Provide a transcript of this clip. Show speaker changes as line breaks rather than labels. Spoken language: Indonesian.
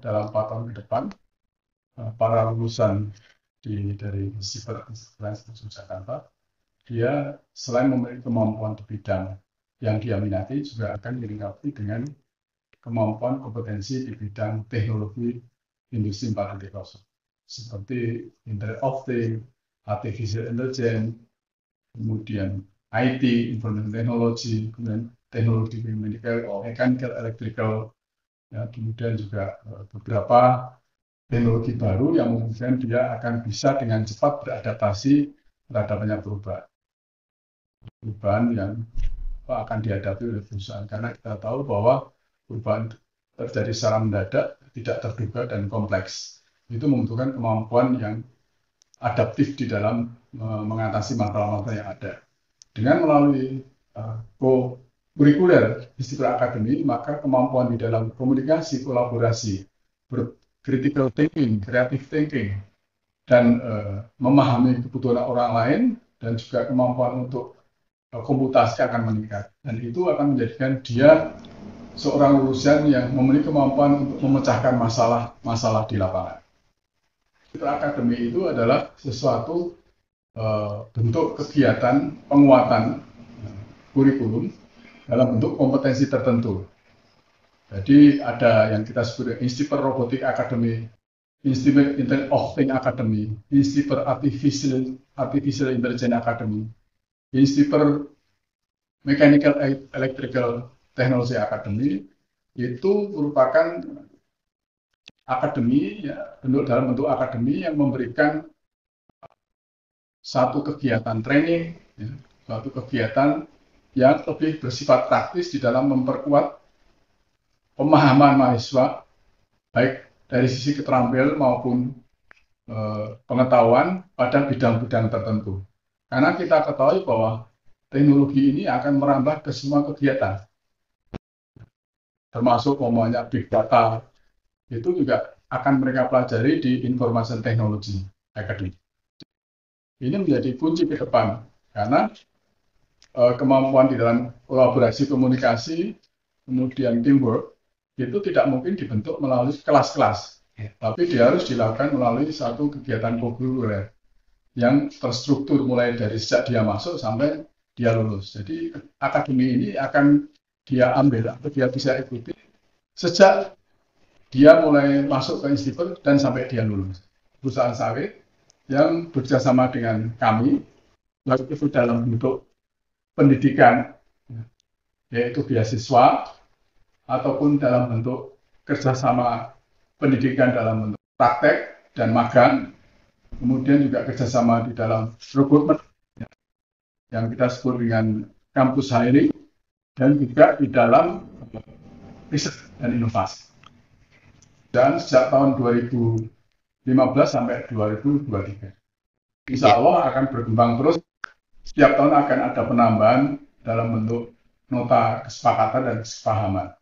dalam 4 tahun ke depan para lulusan dari Siber Institut Jakarta, dia selain memiliki kemampuan di bidang yang dia minati, juga akan dilengkapi dengan kemampuan kompetensi di bidang teknologi industri 4.0 seperti Internet of Things, Artificial Intelligence, kemudian IT, Information Technology, kemudian teknologi mechanical, electrical, ya, kemudian juga beberapa teknologi baru yang memungkinkan dia akan bisa dengan cepat beradaptasi terhadap banyak perubahan yang akan dihadapi oleh perusahaan. Karena kita tahu bahwa perubahan terjadi secara mendadak, tidak terduga, dan kompleks. Itu membutuhkan kemampuan yang adaptif di dalam mengatasi masalah-masalah yang ada. Dengan melalui kurikuler Siber Academy, maka kemampuan di dalam komunikasi, kolaborasi, critical thinking, creative thinking, dan memahami kebutuhan orang lain, dan juga kemampuan untuk komputasi akan meningkat. Dan itu akan menjadikan dia seorang lulusan yang memiliki kemampuan untuk memecahkan masalah di lapangan. Siber Academy itu adalah sesuatu bentuk kegiatan penguatan kurikulum dalam bentuk kompetensi tertentu. Jadi ada yang kita sebut Institut Robotic Academy, Institut Internet of Things Academy, Institut Artificial Intelligence Academy, Institut Mechanical Electrical Technology Academy. Itu merupakan akademi, ya, dalam bentuk akademi yang memberikan satu kegiatan training, ya, suatu kegiatan yang lebih bersifat praktis di dalam memperkuat pemahaman mahasiswa, baik dari sisi keterampilan maupun pengetahuan pada bidang-bidang tertentu. Karena kita ketahui bahwa teknologi ini akan merambah ke semua kegiatan, termasuk umumnya big data, itu juga akan mereka pelajari di Information Technology Academy. Ini menjadi kunci ke depan, karena kemampuan di dalam kolaborasi komunikasi, kemudian teamwork, itu tidak mungkin dibentuk melalui kelas-kelas, tapi dia harus dilakukan melalui satu kegiatan kurikuler yang terstruktur mulai dari sejak dia masuk sampai dia lulus. Jadi akademi ini akan dia ambil atau dia bisa ikuti sejak dia mulai masuk ke institut dan sampai dia lulus. Perusahaan sawit yang bekerjasama dengan kami, baik itu dalam bentuk pendidikan, yaitu beasiswa, ataupun dalam bentuk kerjasama pendidikan dalam bentuk praktek dan magang, kemudian juga kerjasama di dalam rekrutmen yang kita sebut dengan kampus hiring, dan juga di dalam riset dan inovasi. Dan sejak tahun 2015 sampai 2023. Insya Allah akan berkembang terus. Setiap tahun akan ada penambahan dalam bentuk nota kesepakatan dan kesepahaman.